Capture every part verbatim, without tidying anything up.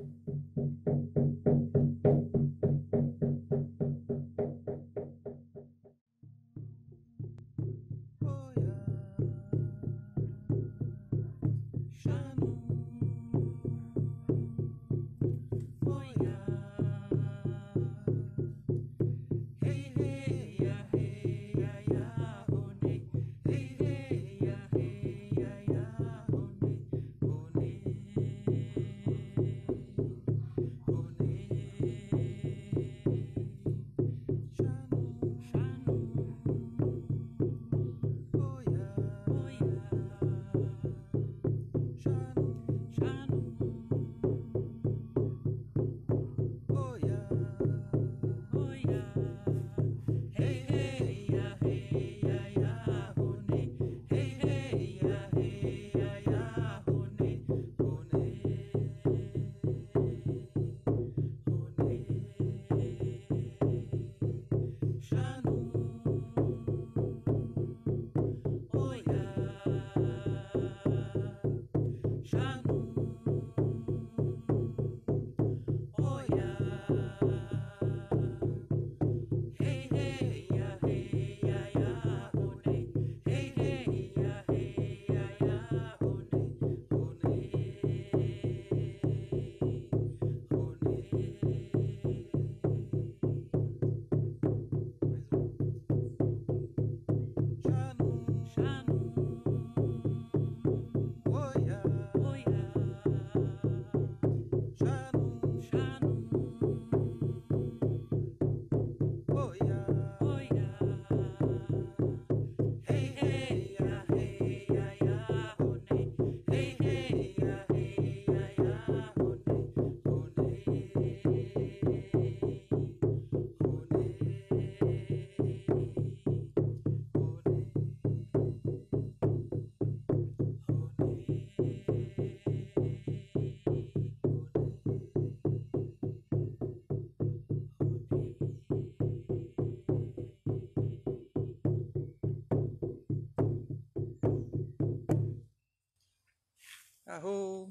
Arro!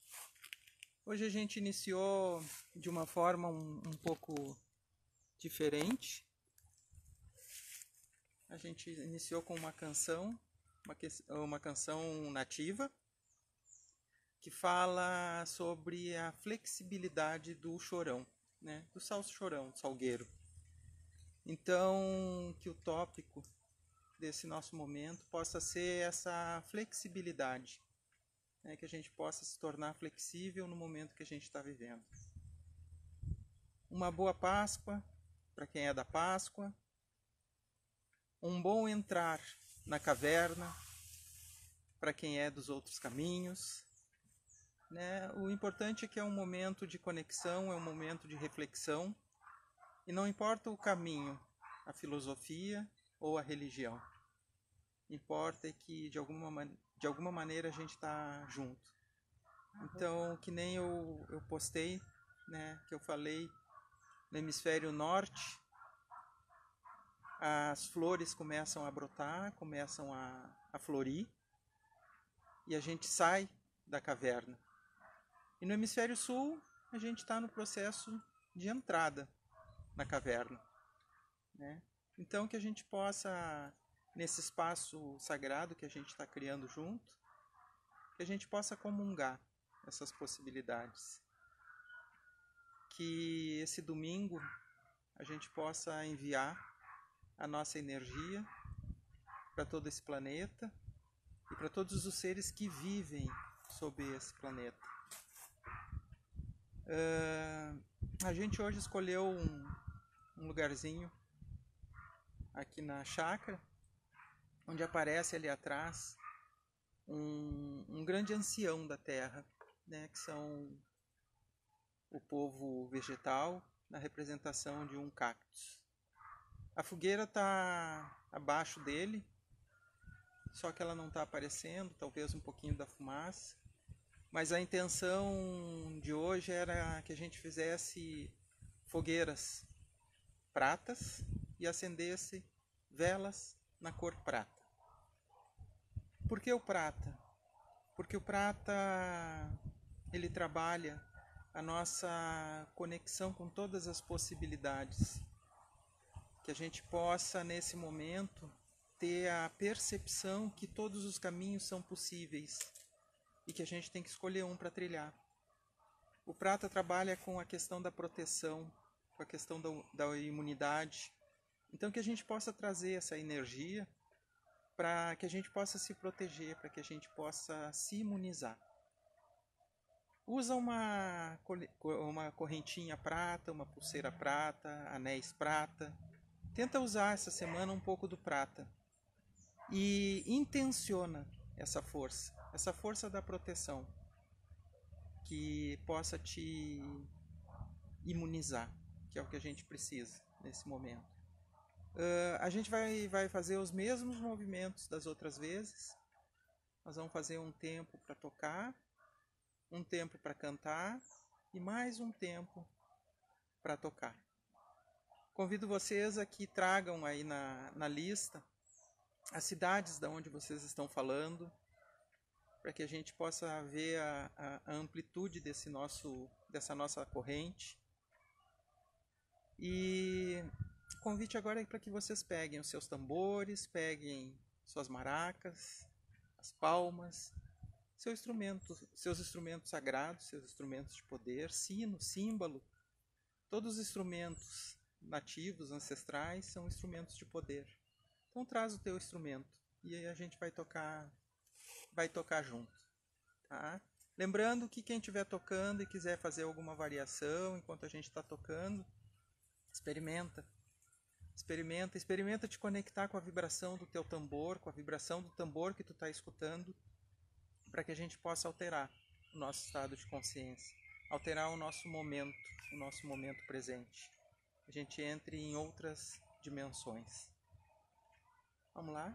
Hoje a gente iniciou de uma forma um, um pouco diferente. A gente iniciou com uma canção, uma, que, uma canção nativa, que fala sobre a flexibilidade do chorão, né? Do salso-chorão, do salgueiro. Então, que o tópico desse nosso momento possa ser essa flexibilidade. É, que a gente possa se tornar flexível no momento que a gente está vivendo. Uma boa Páscoa para quem é da Páscoa. Um bom entrar na caverna para quem é dos outros caminhos. Né? O importante é que é um momento de conexão, é um momento de reflexão. E não importa o caminho, a filosofia ou a religião. Importa é que de alguma maneira de alguma maneira a gente está junto. Então, que nem eu, eu postei, né, que eu falei, no hemisfério norte, as flores começam a brotar, começam a, a florir, e a gente sai da caverna. E no hemisfério sul, a gente está no processo de entrada na caverna. Né? Então, que a gente possa, nesse espaço sagrado que a gente está criando junto, que a gente possa comungar essas possibilidades. Que esse domingo a gente possa enviar a nossa energia para todo esse planeta e para todos os seres que vivem sobre esse planeta. Uh, a gente hoje escolheu um, um lugarzinho aqui na chácara, onde aparece ali atrás um, um grande ancião da terra, né, que são o povo vegetal na representação de um cactus. A fogueira está abaixo dele, só que ela não está aparecendo, talvez um pouquinho da fumaça. Mas a intenção de hoje era que a gente fizesse fogueiras pratas e acendesse velas na cor prata. Por que o prata? Porque o prata ele trabalha a nossa conexão com todas as possibilidades. Que a gente possa, nesse momento, ter a percepção que todos os caminhos são possíveis e que a gente tem que escolher um para trilhar. O prata trabalha com a questão da proteção, com a questão da, da imunidade. Então que a gente possa trazer essa energia para que a gente possa se proteger, para que a gente possa se imunizar. Usa uma, uma correntinha prata, uma pulseira prata, anéis prata. Tenta usar essa semana um pouco do prata. E intenciona essa força, essa força da proteção, que possa te imunizar, que é o que a gente precisa nesse momento. Uh, a gente vai, vai fazer os mesmos movimentos das outras vezes. Nós vamos fazer um tempo para tocar, um tempo para cantar e mais um tempo para tocar. Convido vocês a que tragam aí na, na lista as cidades da onde vocês estão falando, para que a gente possa ver a, a, a amplitude desse nosso, dessa nossa corrente. E o convite agora é para que vocês peguem os seus tambores, peguem suas maracas, as palmas, seu instrumento, seus instrumentos sagrados, seus instrumentos de poder, sino, símbolo. Todos os instrumentos nativos, ancestrais, são instrumentos de poder. Então traz o teu instrumento e aí a gente vai tocar, vai tocar junto, tá? Lembrando que quem estiver tocando e quiser fazer alguma variação enquanto a gente está tocando, experimenta, experimenta, experimenta te conectar com a vibração do teu tambor, com a vibração do tambor que tu está escutando, para que a gente possa alterar o nosso estado de consciência, alterar o nosso momento, o nosso momento presente. A gente entre em outras dimensões. Vamos lá?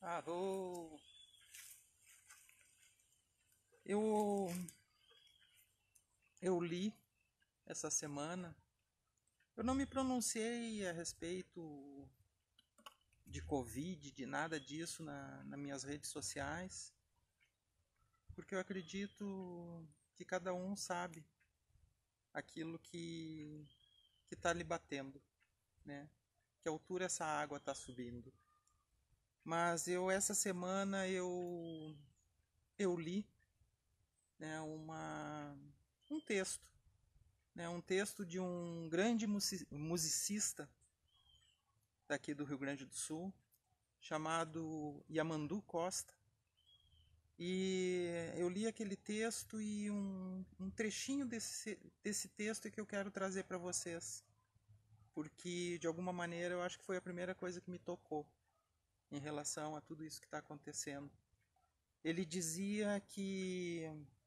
Alô! Eu, eu li essa semana, eu não me pronunciei a respeito de Covid, de nada disso na, nas minhas redes sociais, porque eu acredito que cada um sabe aquilo que que está lhe batendo, né? Que altura essa água está subindo. Mas eu essa semana eu eu li, né, uma um texto, né, um texto de um grande musicista daqui do Rio Grande do Sul, chamado Yamandu Costa. E eu li aquele texto e um, um trechinho desse, desse texto é que eu quero trazer para vocês, porque de alguma maneira eu acho que foi a primeira coisa que me tocou em relação a tudo isso que está acontecendo. Ele dizia que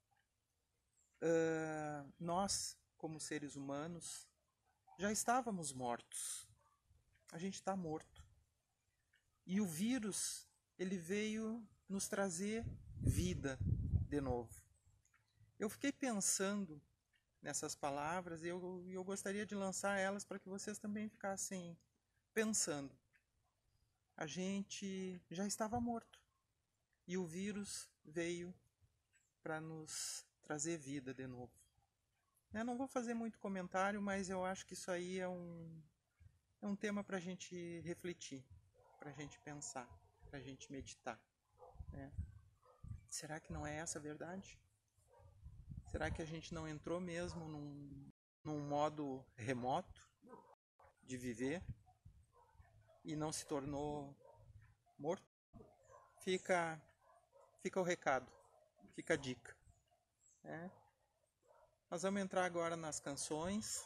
uh, nós, como seres humanos, já estávamos mortos. A gente está morto. E o vírus, ele veio nos trazer vida de novo. Eu fiquei pensando nessas palavras e eu, eu gostaria de lançar elas para que vocês também ficassem pensando. A gente já estava morto e o vírus veio para nos trazer vida de novo. Eu não vou fazer muito comentário, mas eu acho que isso aí é um, é um tema para a gente refletir, para a gente pensar, para a gente meditar, né? Será que não é essa a verdade? Será que a gente não entrou mesmo num, num modo remoto de viver e não se tornou morto? Fica, fica o recado, fica a dica, né? Nós vamos entrar agora nas canções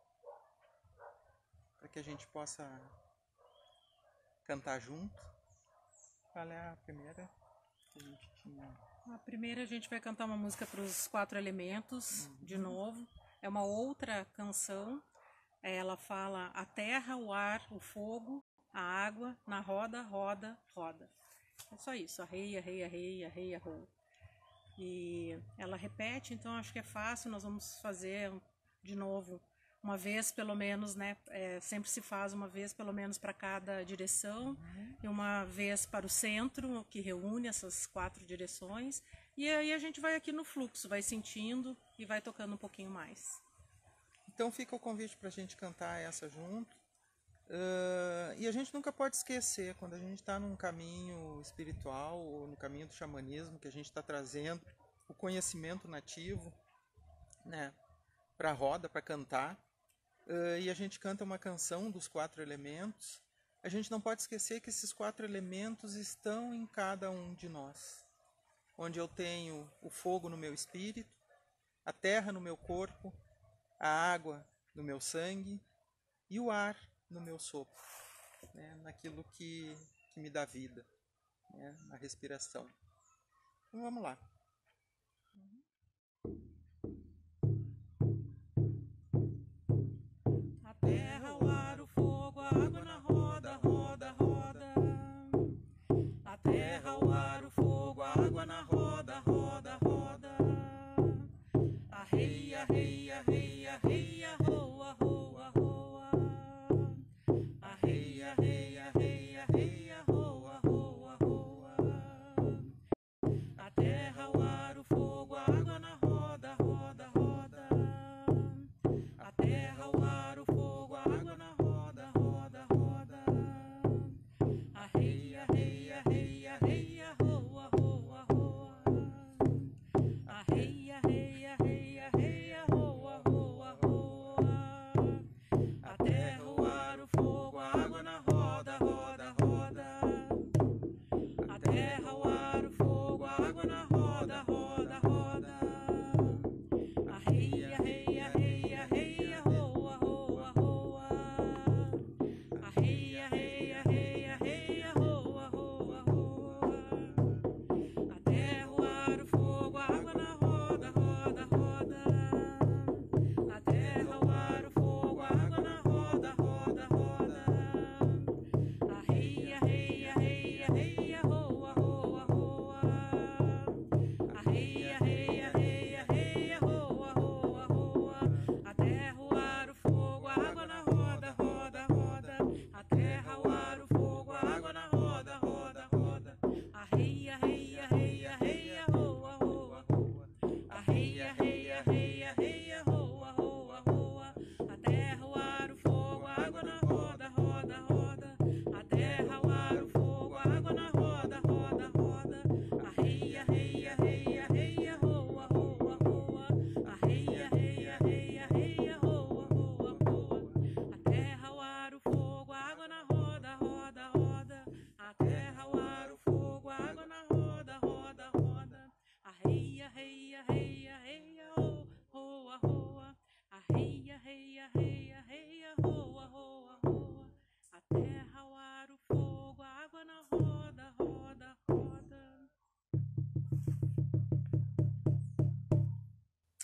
para que a gente possa cantar junto. Qual é a primeira que a gente tinha? A primeira a gente vai cantar uma música para os quatro elementos, uhum. de novo. É uma outra canção. Ela fala a terra, o ar, o fogo, a água, na roda, roda, roda. É só isso, arreia, arreia, arreia, arreia, arreia. E ela repete, então acho que é fácil, nós vamos fazer de novo, uma vez pelo menos, né? É, sempre se faz uma vez pelo menos para cada direção, uhum. E uma vez para o centro, que reúne essas quatro direções. E aí a gente vai aqui no fluxo, vai sentindo e vai tocando um pouquinho mais. Então fica o convite para a gente cantar essa junto. Uh, e a gente nunca pode esquecer, quando a gente está num caminho espiritual ou no caminho do xamanismo, que a gente está trazendo o conhecimento nativo, né, para a roda, para cantar, uh, e a gente canta uma canção dos quatro elementos, a gente não pode esquecer que esses quatro elementos estão em cada um de nós. Onde eu tenho o fogo no meu espírito, a terra no meu corpo, a água no meu sangue e o ar no meu sopro, né, naquilo que, que me dá vida, né, na respiração. Então vamos lá. A terra, o ar, o fogo, a água na roda, roda, roda. A terra, o ar, o fogo, a água na roda, roda, roda. Arreia, arreia, arreia, arreia, roa, roa, roa. Arreia, arreia, arreia, arreia, roa, roa, roa. A terra, o ar, o fogo, a água na roda, roda, roda. A terra, o ar, o fogo, a água na roda, roda, roda.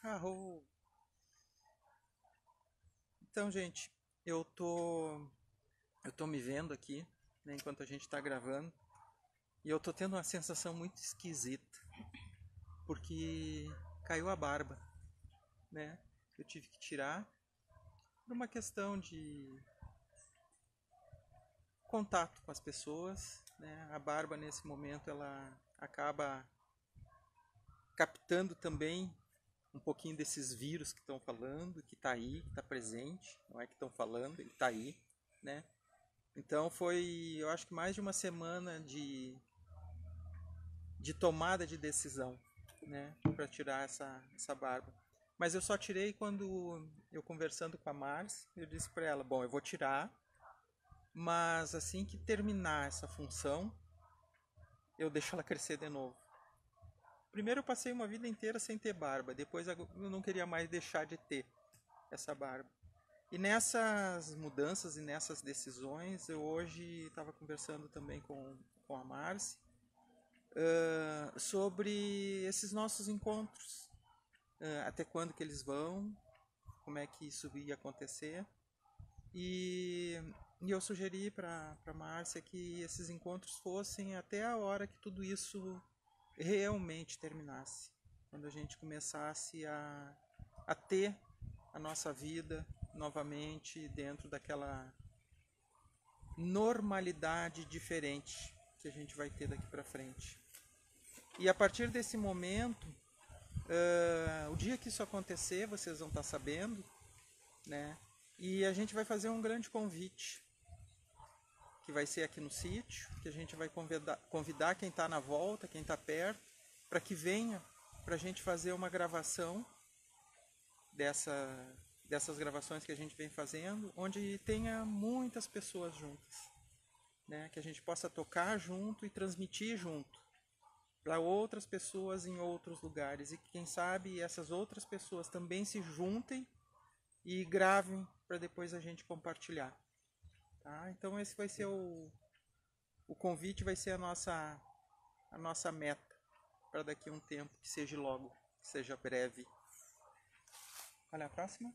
Arro. Então, gente, eu tô eu tô me vendo aqui, né, enquanto a gente está gravando, e eu tô tendo uma sensação muito esquisita, porque caiu a barba, né? Eu tive que tirar por uma questão de contato com as pessoas, né? A barba nesse momento ela acaba captando também um pouquinho desses vírus que estão falando, que está aí, que está presente, não é que estão falando, ele está aí, né? Então foi, eu acho que mais de uma semana de, de tomada de decisão, né, para tirar essa, essa barba. Mas eu só tirei quando eu conversando com a Márcia, eu disse para ela, bom, eu vou tirar, mas assim que terminar essa função, eu deixo ela crescer de novo. Primeiro eu passei uma vida inteira sem ter barba, depois eu não queria mais deixar de ter essa barba. E nessas mudanças e nessas decisões, eu hoje estava conversando também com, com a Márcia uh, sobre esses nossos encontros, uh, até quando que eles vão, como é que isso ia acontecer. E, e eu sugeri para a Márcia que esses encontros fossem até a hora que tudo isso realmente terminasse, quando a gente começasse a, a ter a nossa vida novamente dentro daquela normalidade diferente que a gente vai ter daqui para frente. E a partir desse momento, uh, o dia que isso acontecer, vocês vão estar sabendo, né? E a gente vai fazer um grande convite, que vai ser aqui no sítio, que a gente vai convidar, convidar quem está na volta, quem está perto, para que venha para a gente fazer uma gravação dessa, dessas gravações que a gente vem fazendo, onde tenha muitas pessoas juntas, né? Que a gente possa tocar junto e transmitir junto para outras pessoas em outros lugares, e que quem sabe essas outras pessoas também se juntem e gravem para depois a gente compartilhar. Tá? Então esse vai ser o, o convite, vai ser a nossa, a nossa meta para daqui a um tempo, que seja logo, que seja breve. Olha a próxima.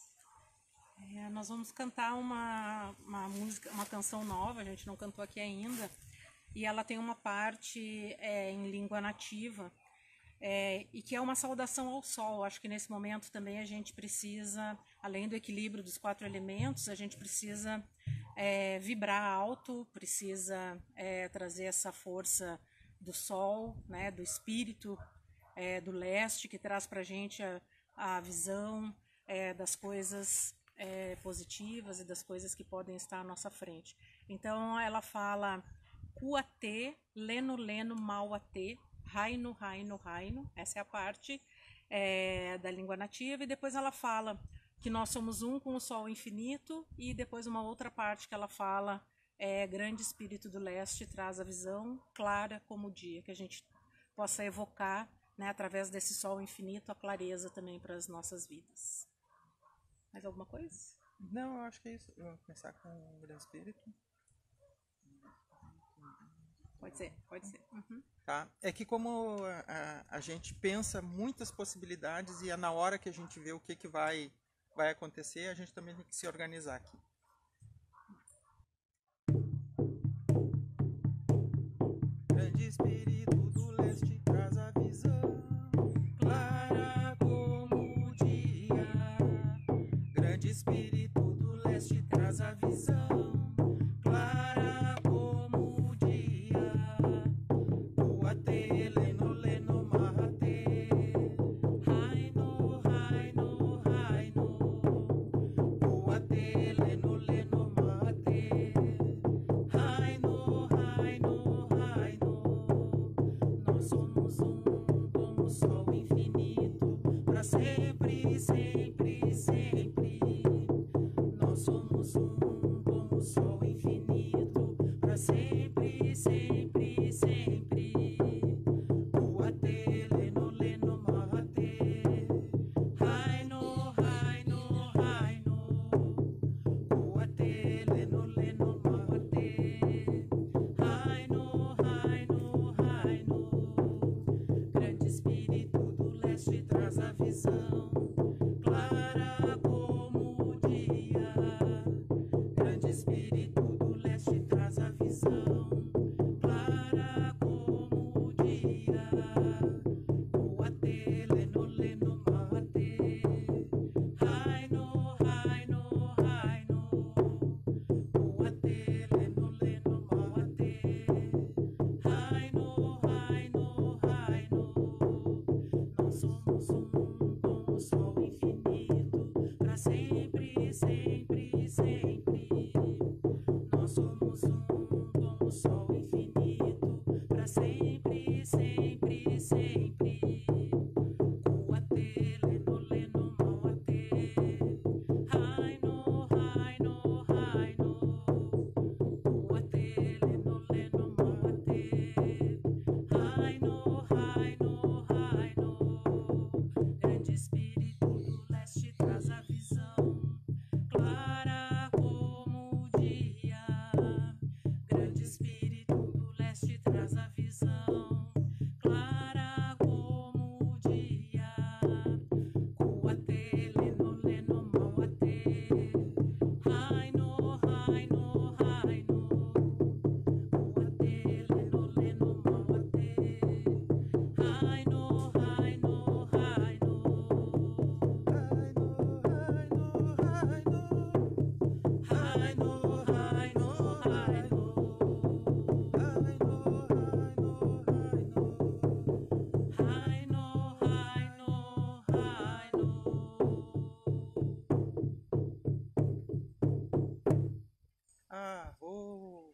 É, nós vamos cantar uma, uma música, uma canção nova, a gente não cantou aqui ainda, e ela tem uma parte é, em língua nativa, é, e que é uma saudação ao sol. Acho que nesse momento também a gente precisa, além do equilíbrio dos quatro elementos, a gente precisa é, vibrar alto, precisa é, trazer essa força do sol, né, do espírito é, do leste, que traz para a gente a, a visão é, das coisas é, positivas e das coisas que podem estar à nossa frente. Então ela fala Kuate, Leno, Leno, Mauate, Raino, Raino, Raino. Essa é a parte é, da língua nativa. E depois ela fala que nós somos um com o sol infinito. E depois uma outra parte que ela fala é grande espírito do leste, traz a visão clara como o dia, que a gente possa evocar, né, através desse sol infinito, a clareza também para as nossas vidas. Mais alguma coisa? Não, eu acho que é isso. Eu vou começar com o grande espírito. Pode ser, pode ser. Uhum. Tá? É que como a, a, a gente pensa muitas possibilidades e é na hora que a gente vê o que, que vai, vai acontecer, a gente também tem que se organizar aqui. Grande espírito do leste traz a visão clara como o dia. Grande espírito do leste traz a visão clara como o dia. Kuate, leno, leno, mahate. Raino, raino, raino. Kuate, leno, leno, mahate. Raino, raino, raino. Nós somos um como o sol infinito, para sempre, sempre, sempre. Nós somos um como o sol infinito, para sempre, sempre, sempre. Kuate, leno, leno, mahate. Raino, raino, raino. Kuate, leno, leno, mahate. Raino, raino, raino. Grande espírito do leste traz a visão clara como o dia. Coate, leno, leno, mauate. Raino, raino, raino. Coate, leno, leno, mauate. Raino, raino, raino. Nós somos um com o sol infinito, pra sempre, sempre, sempre. Nós somos um com o sol infinito, pra sempre, sempre, sempre. Coate, leno, leno, mauate. Raino, raino, raino. Coate, leno, leno, mauate. Raino, raino, raino. Grande espírito do leste traz a visão clara como o dia. Grande espírito do leste traz a visão clara como o dia. Coate, leno, leno, mauate. Raino, raino, raino. Coate, leno, leno, mauate. Raino, raino, raino. Raino, raino, raino. Raino, raino, raino. Ah, oh.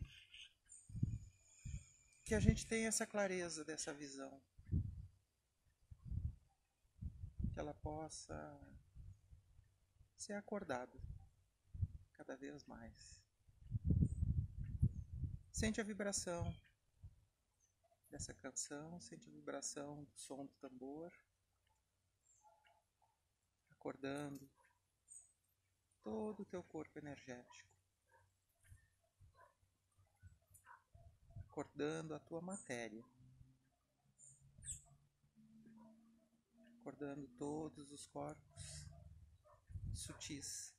Que a gente tenha essa clareza dessa visão. Que ela possa ser acordada cada vez mais. Sente a vibração dessa canção, sente a vibração do som do tambor, acordando todo o teu corpo energético, acordando a tua matéria, acordando todos os corpos sutis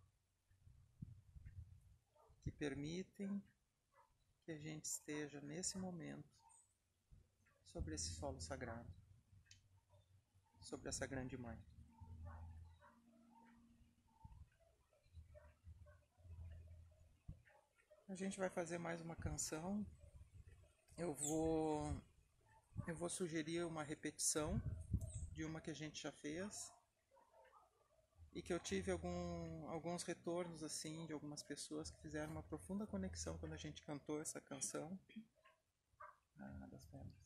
que permitem que a gente esteja nesse momento sobre esse solo sagrado, sobre essa grande mãe. A gente vai fazer mais uma canção. Eu vou eu vou sugerir uma repetição de uma que a gente já fez e que eu tive algum, alguns retornos assim de algumas pessoas que fizeram uma profunda conexão quando a gente cantou essa canção. Ah, das pedras.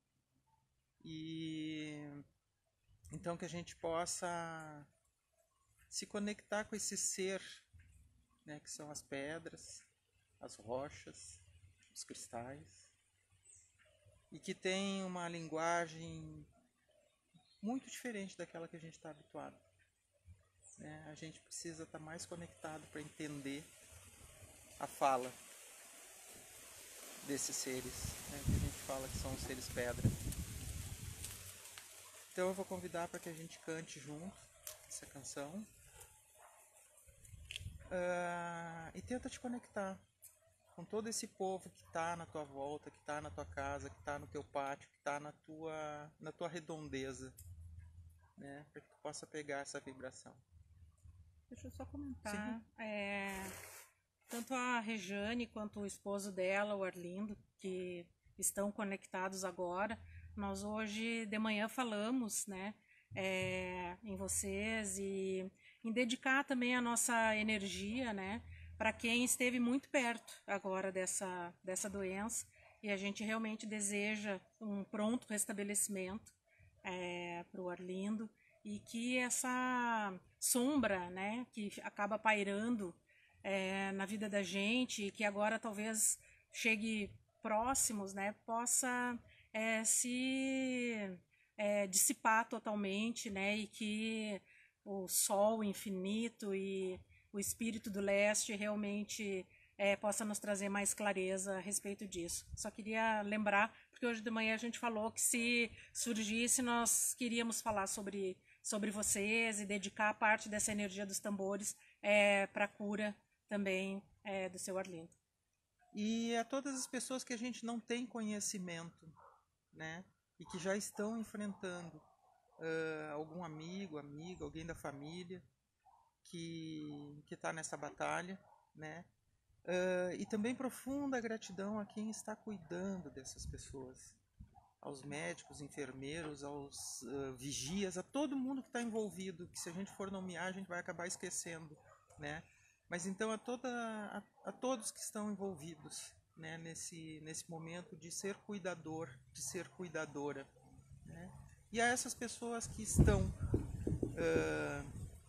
E então que a gente possa se conectar com esse ser, né, que são as pedras, as rochas, os cristais, e que tem uma linguagem muito diferente daquela que a gente está habituado. Né? A gente precisa estar mais conectado para entender a fala desses seres, né, que a gente fala que são os seres pedra. Então eu vou convidar para que a gente cante junto essa canção. Uh, e tenta te conectar com todo esse povo que está na tua volta, que está na tua casa, que está no teu pátio, que está na tua, na tua redondeza, né? Para que tu possa pegar essa vibração. Deixa eu só comentar. É, tanto a Rejane quanto o esposo dela, o Arlindo, que estão conectados agora, nós hoje de manhã falamos, né, é, em vocês e em dedicar também a nossa energia, né, para quem esteve muito perto agora dessa, dessa doença, e a gente realmente deseja um pronto restabelecimento é, para o Arlindo, e que essa sombra, né, que acaba pairando é, na vida da gente, e que agora talvez chegue próximos, né, possa é, se é, dissipar totalmente, né, e que o sol infinito e o espírito do leste realmente é, possa nos trazer mais clareza a respeito disso. Só queria lembrar, porque hoje de manhã a gente falou que se surgisse, nós queríamos falar sobre, sobre vocês e dedicar parte dessa energia dos tambores é, para a cura também é, do seu Arlindo. e a todas as pessoas que a gente não tem conhecimento, né? E que já estão enfrentando uh, algum amigo, amiga, alguém da família que que está nessa batalha, né? Uh, e também profunda gratidão a quem está cuidando dessas pessoas, aos médicos, enfermeiros, aos uh, vigias, a todo mundo que está envolvido, que se a gente for nomear a gente vai acabar esquecendo, né? Mas então a, toda, a, a todos que estão envolvidos, né, nesse, nesse momento de ser cuidador, de ser cuidadora, né? E a essas pessoas que estão uh,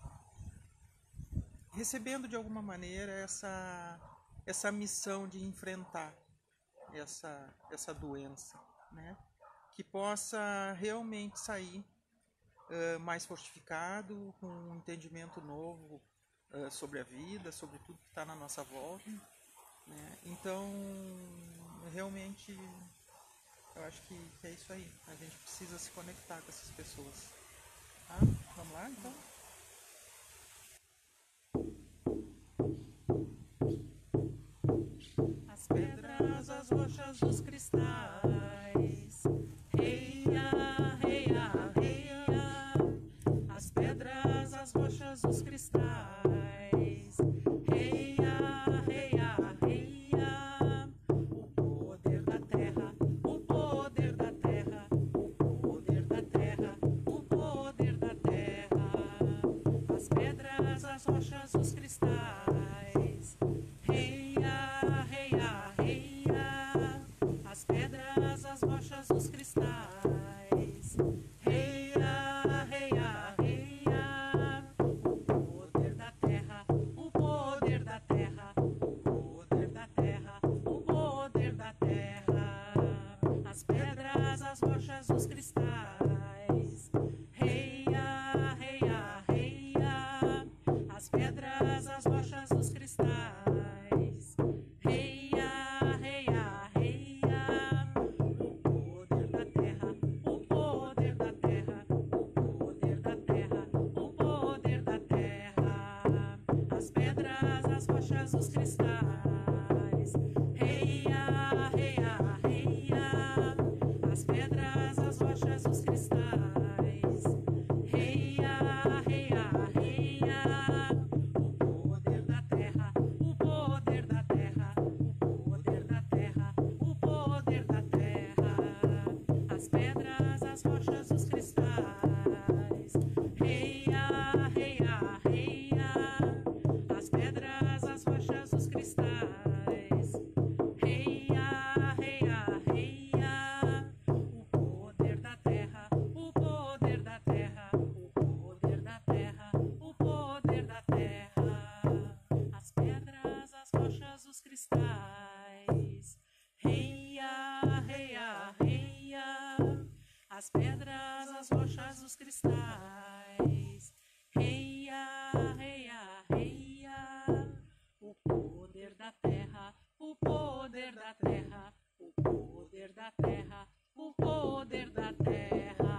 recebendo de alguma maneira essa, essa missão de enfrentar essa, essa doença, né? Que possa realmente sair uh, mais fortificado, com um entendimento novo uh, sobre a vida, sobre tudo que está na nossa volta, né? Então, realmente, eu acho que, que é isso aí. A gente precisa se conectar com essas pessoas. Tá? Vamos lá, então? As pedras, as rochas, os cristais. Reia, reia, reia. As pedras, as rochas, os cristais. Reia, reia, reia. O poder da terra, o poder da terra, o poder da terra, o poder da terra. As pedras, as rochas, os cristais. Reia, reia, reia. As pedras, as rochas, os cristais. Reia, reia, reia. O poder da terra, o poder da terra, o poder da terra, o poder da terra. As pedras, as rochas, os cristais. Reia, reia, reia. As pedras, as rochas, os cristais. Reia, reia, reia. O poder da terra, o poder da terra, o poder da terra, o poder da terra. As pedras, as rochas, os cristais. Reia, reia, reia. As pedras, as rochas, os cristais. Reia, reia, reia. O poder da terra, o poder da terra, o poder da terra, o poder da terra. As pedras, as rochas, os cristais. Reia, reia, reia. As pedras, as rochas, os cristais. Reia, reia, reia. O poder da terra, o poder da terra, o poder da terra, o poder da terra. As pedras, as rochas, os cristais. Reia, reia, reia. As pedras, as rochas, os cristais. Reia, reia, reia. O poder da terra, o poder da terra, o poder da terra, o poder da terra.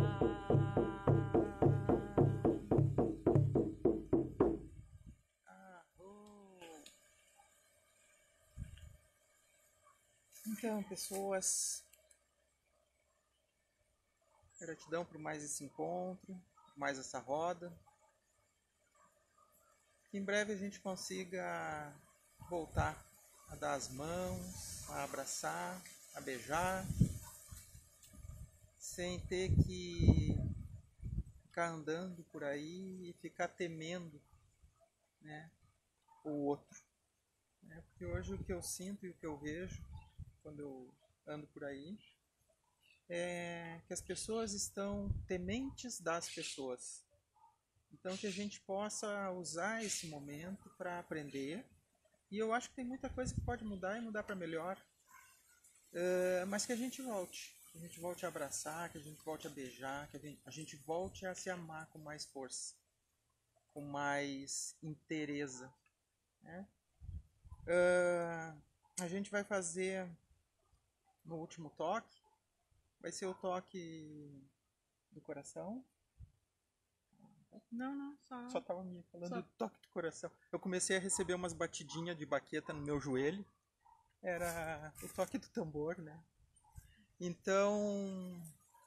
Então, pessoas, gratidão por mais esse encontro, por mais essa roda. Que em breve a gente consiga voltar a dar as mãos, a abraçar, a beijar, sem ter que ficar andando por aí e ficar temendo, né, o outro. Né? Porque hoje o que eu sinto e o que eu vejo quando eu ando por aí é que as pessoas estão tementes das pessoas. Então que a gente possa usar esse momento para aprender. E eu acho que tem muita coisa que pode mudar e mudar para melhor. Uh, mas que a gente volte. Que a gente volte a abraçar, que a gente volte a beijar, que a gente, a gente volte a se amar com mais força, com mais inteireza. Né? Uh, a gente vai fazer no último toque. Vai ser o toque do coração. Não, não, só. Só tava me falando Só. do toque do coração. Eu comecei a receber umas batidinhas de baqueta no meu joelho. era o toque do tambor, né? Então,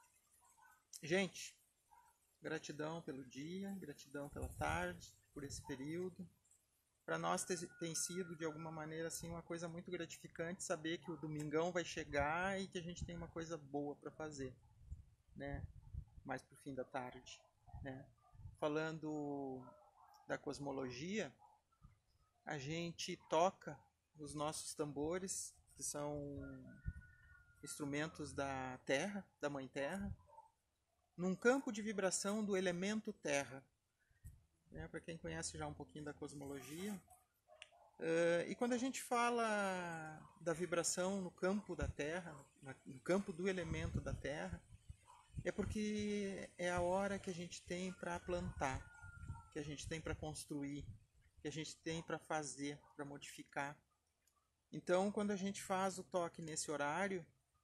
gente, gratidão pelo dia, gratidão pela tarde, por esse período. Para nós tem sido, de alguma maneira, assim, uma coisa muito gratificante saber que o domingão vai chegar e que a gente tem uma coisa boa para fazer, né? Mais pro fim da tarde, né? Falando da cosmologia, a gente toca os nossos tambores, que são instrumentos da Terra, da Mãe Terra, num campo de vibração do elemento Terra. Né, para quem conhece já um pouquinho da cosmologia. Uh, e quando a gente fala da vibração no campo da Terra, no campo do elemento da Terra, é porque é a hora que a gente tem para plantar, que a gente tem para construir, que a gente tem para fazer, para modificar. Então, quando a gente faz o toque nesse horário,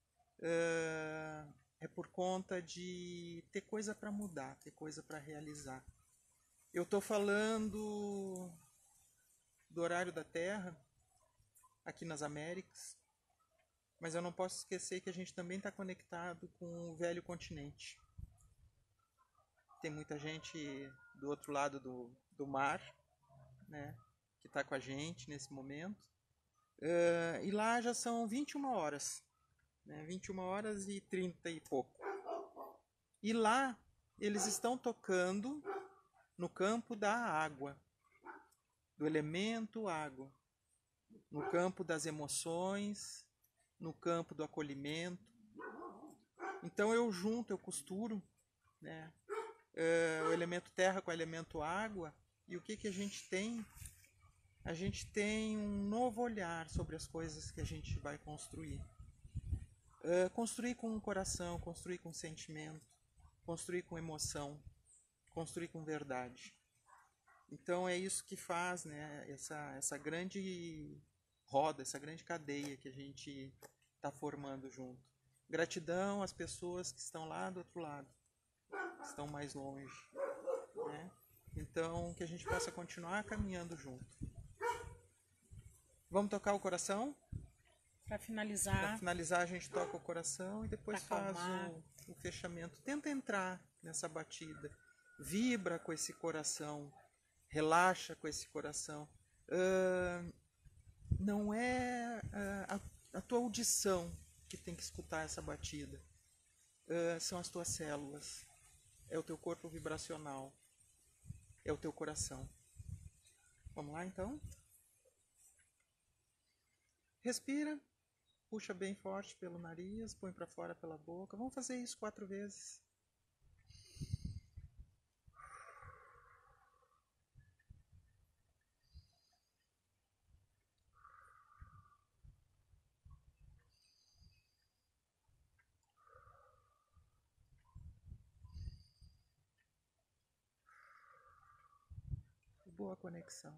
uh, é por conta de ter coisa para mudar, ter coisa para realizar. Eu estou falando do horário da Terra, aqui nas Américas, mas eu não posso esquecer que a gente também está conectado com o velho continente. Tem muita gente do outro lado do, do mar, né, que está com a gente nesse momento. Uh, e lá já são vinte e uma horas, né, vinte e uma horas e trinta e pouco. E lá eles estão tocando no campo da água, do elemento água, no campo das emoções, no campo do acolhimento. Então eu junto, eu costuro, né, uh, o elemento terra com o elemento água, e o que, que a gente tem? A gente tem um novo olhar sobre as coisas que a gente vai construir. Uh, construir com o coração, construir com sentimento, construir com emoção, construir com verdade. Então é isso que faz, né, essa, essa grande roda, essa grande cadeia que a gente está formando junto. Gratidão às pessoas que estão lá do outro lado, que estão mais longe, né? Então que a gente possa continuar caminhando junto. Vamos tocar o coração? Para finalizar. Para finalizar a gente toca o coração e depois faz o, o fechamento. Tenta entrar nessa batida, vibra com esse coração. Relaxa com esse coração. Uh, não é uh, a, a tua audição que tem que escutar essa batida. Uh, são as tuas células. É o teu corpo vibracional. É o teu coração. Vamos lá então? Respira. Puxa bem forte pelo nariz. Põe para fora pela boca. Vamos fazer isso quatro vezes. Boa conexão.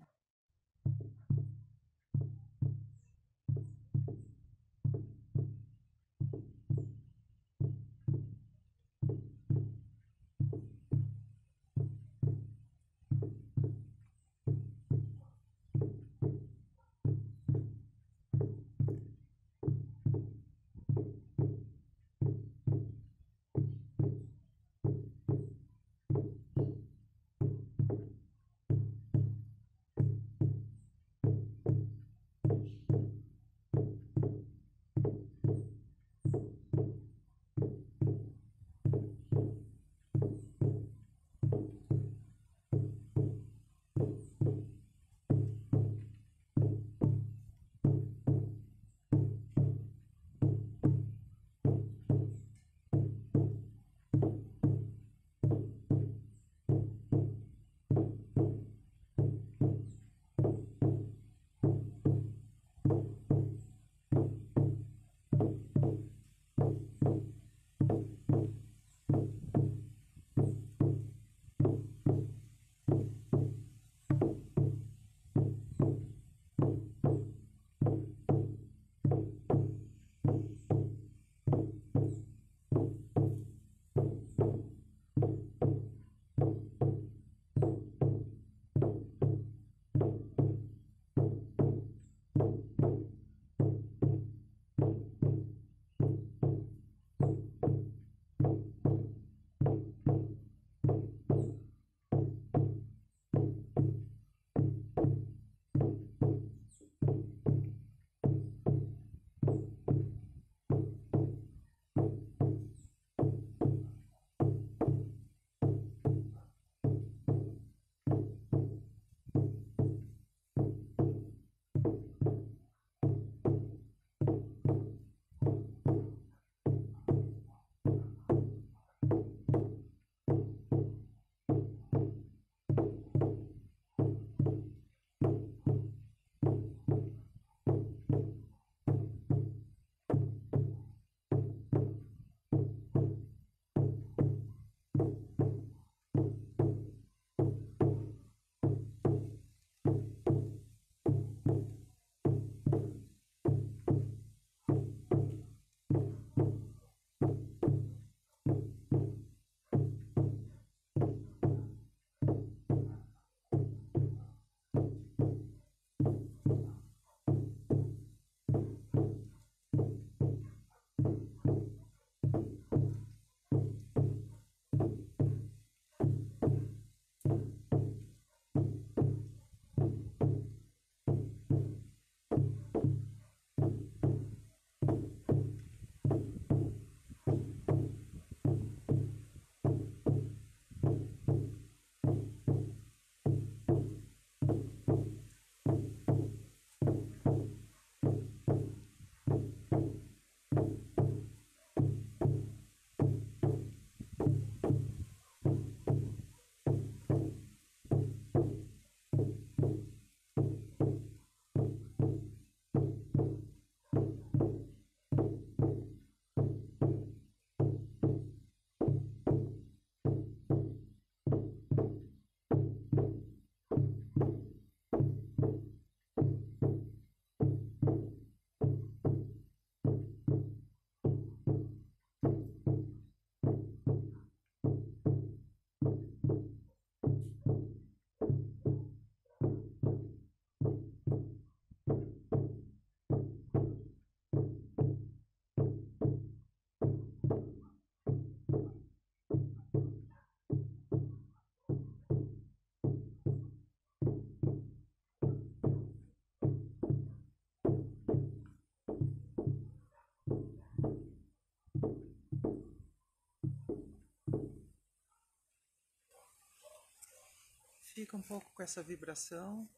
Identifica um pouco com essa vibração.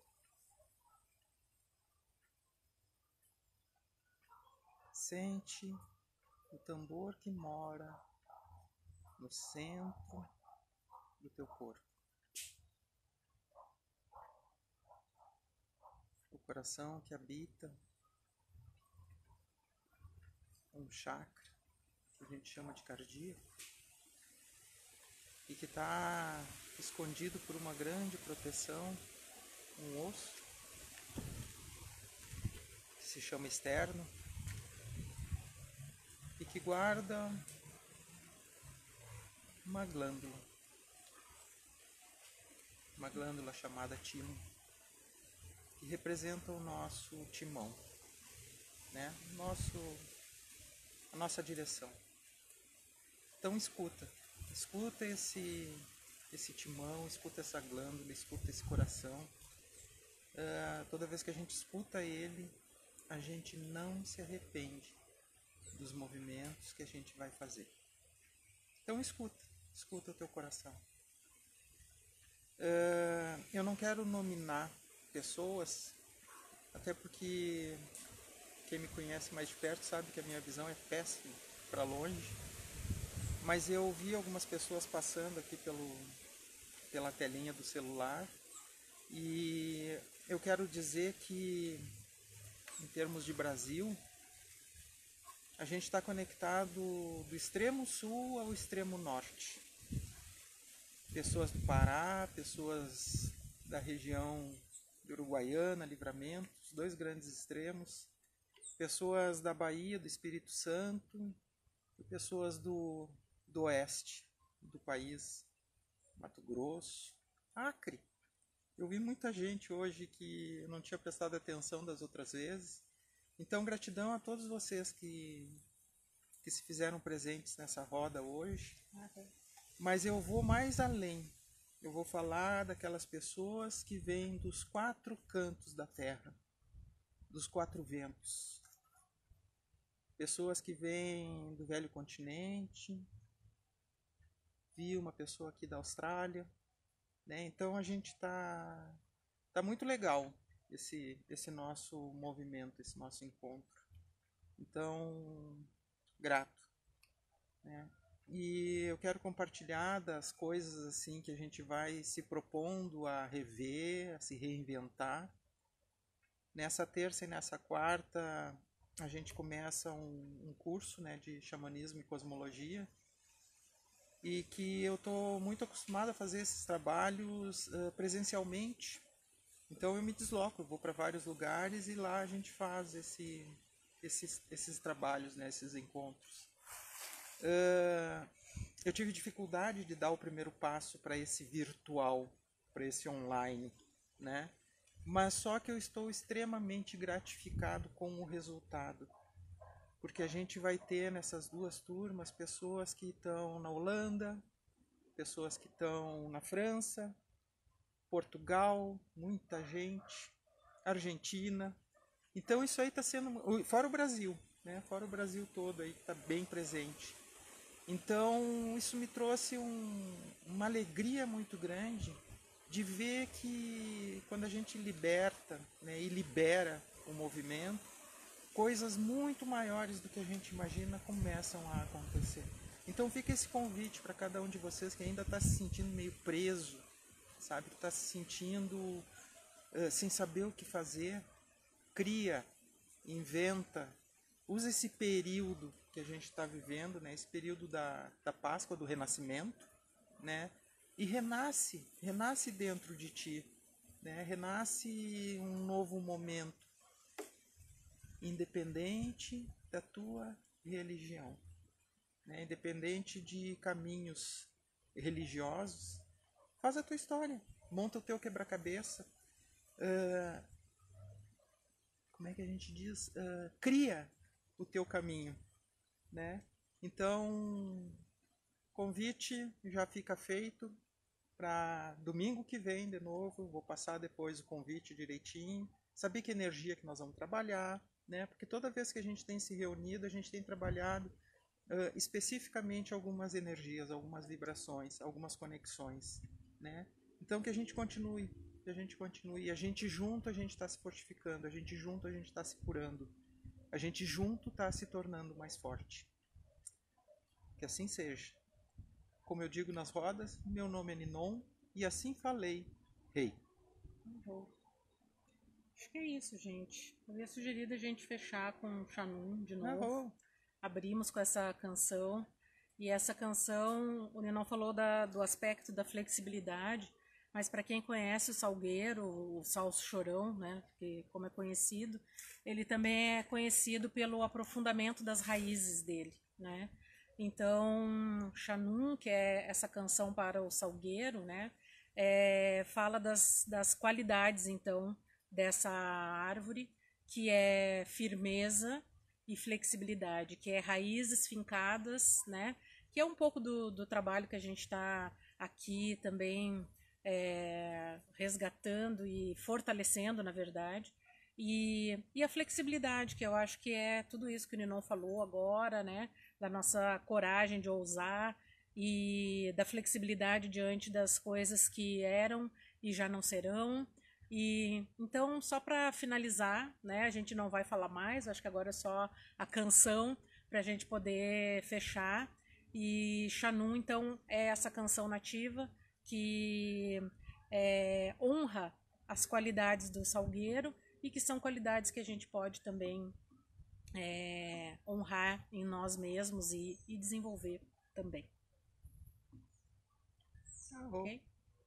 Sente o tambor que mora no centro do teu corpo. O coração que habita um chakra, que a gente chama de cardíaco, e que está escondido por uma grande proteção, um osso, que se chama externo, e que guarda uma glândula, uma glândula chamada timo, que representa o nosso timão, né? Nosso, a nossa direção. Então escuta, escuta esse, esse timão, escuta essa glândula, escuta esse coração. Uh, toda vez que a gente escuta ele, a gente não se arrepende dos movimentos que a gente vai fazer. Então escuta, escuta o teu coração. Uh, eu não quero nominar pessoas, até porque quem me conhece mais de perto sabe que a minha visão é péssima para longe, mas eu vi algumas pessoas passando aqui pelo, pela telinha do celular, e eu quero dizer que, em termos de Brasil, a gente está conectado do extremo sul ao extremo norte. Pessoas do Pará, pessoas da região de Uruguaiana, Livramento, os dois grandes extremos, pessoas da Bahia, do Espírito Santo, e pessoas do, do oeste do país, Mato Grosso, Acre. Eu vi muita gente hoje que eu não tinha prestado atenção das outras vezes. Então, gratidão a todos vocês que, que se fizeram presentes nessa roda hoje. Mas eu vou mais além. Eu vou falar daquelas pessoas que vêm dos quatro cantos da terra, dos quatro ventos. Pessoas que vêm do velho continente. Vi uma pessoa aqui da Austrália, né? Então a gente tá, tá muito legal esse, esse nosso movimento, esse nosso encontro. Então, grato, né? E eu quero compartilhar das coisas assim que a gente vai se propondo a rever, a se reinventar. Nessa terça e nessa quarta a gente começa um, um curso, né, de xamanismo e cosmologia, e que eu estou muito acostumado a fazer esses trabalhos uh, presencialmente. Então eu me desloco, eu vou para vários lugares e lá a gente faz esse, esses, esses trabalhos, né, esses encontros. Uh, eu tive dificuldade de dar o primeiro passo para esse virtual, para esse online, né? Mas só que eu estou extremamente gratificado com o resultado, porque a gente vai ter nessas duas turmas pessoas que estão na Holanda, pessoas que estão na França, Portugal, muita gente, Argentina. Então isso aí está sendo, fora o Brasil, né? Fora o Brasil todo aí que está bem presente. Então isso me trouxe um, uma alegria muito grande de ver que quando a gente liberta, né, e libera o movimento, coisas muito maiores do que a gente imagina começam a acontecer. Então fica esse convite para cada um de vocês que ainda está se sentindo meio preso, sabe, que está se sentindo uh, sem saber o que fazer. Cria, inventa, usa esse período que a gente está vivendo, né, esse período da, da Páscoa, do Renascimento, né, e renasce, renasce dentro de ti, né, renasce um novo momento, independente da tua religião, né, independente de caminhos religiosos. Faz a tua história, monta o teu quebra-cabeça, uh, como é que a gente diz? Uh, cria o teu caminho, né? Então, convite já fica feito para domingo que vem de novo. Vou passar depois o convite direitinho, saber que energia que nós vamos trabalhar, né? Porque toda vez que a gente tem se reunido, a gente tem trabalhado uh, especificamente algumas energias, algumas vibrações, algumas conexões, né? Então que a gente continue, que a gente continue. E a gente junto a gente está se fortificando, a gente junto a gente está se curando, a gente junto está se tornando mais forte. Que assim seja. Como eu digo nas rodas, meu nome é Ninon e assim falei, rei. Uhum. Acho que é isso, gente. Eu ia sugerir a gente fechar com Xanum de novo. Uhum. Abrimos com essa canção. E essa canção, o Ninon falou da, do aspecto da flexibilidade, mas para quem conhece o Salgueiro, o Salso Chorão, né, que como é conhecido, ele também é conhecido pelo aprofundamento das raízes dele, né? Então, Xanum, que é essa canção para o Salgueiro, né, é, fala das, das qualidades, então, dessa árvore, que é firmeza e flexibilidade, que é raízes fincadas, né, que é um pouco do, do trabalho que a gente está aqui também é, resgatando e fortalecendo, na verdade, e, e a flexibilidade, que eu acho que é tudo isso que o Ninon falou agora, né, da nossa coragem de ousar e da flexibilidade diante das coisas que eram e já não serão. E então, só para finalizar, né, a gente não vai falar mais, acho que agora é só a canção para a gente poder fechar. E Xanum, então, é essa canção nativa que é, honra as qualidades do salgueiro e que são qualidades que a gente pode também é, honrar em nós mesmos e, e desenvolver também. Uhum. Ok?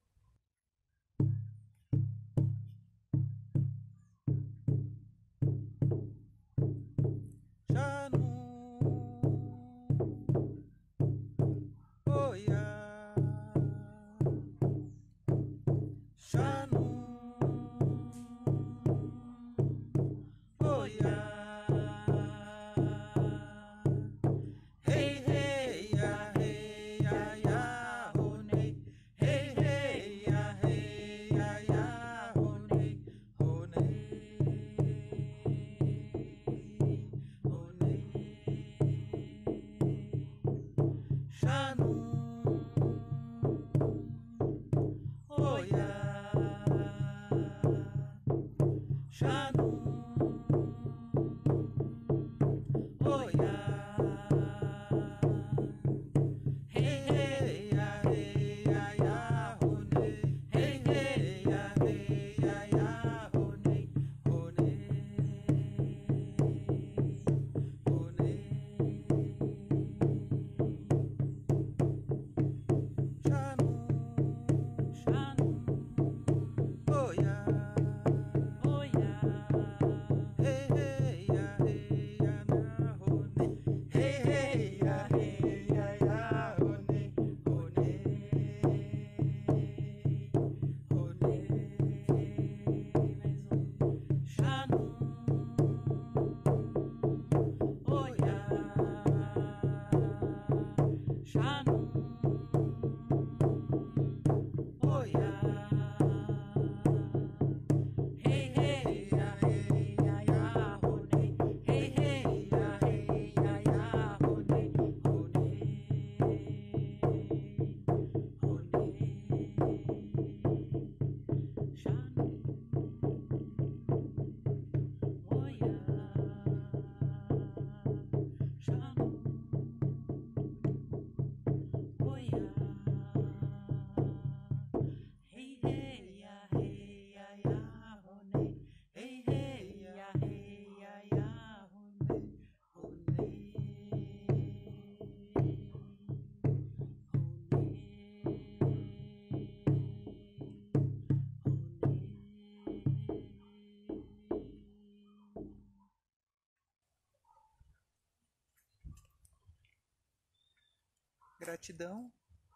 Gratidão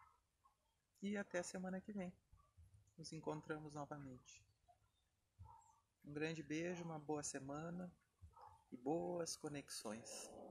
e até semana que vem. Nos encontramos novamente. Um grande beijo, uma boa semana e boas conexões.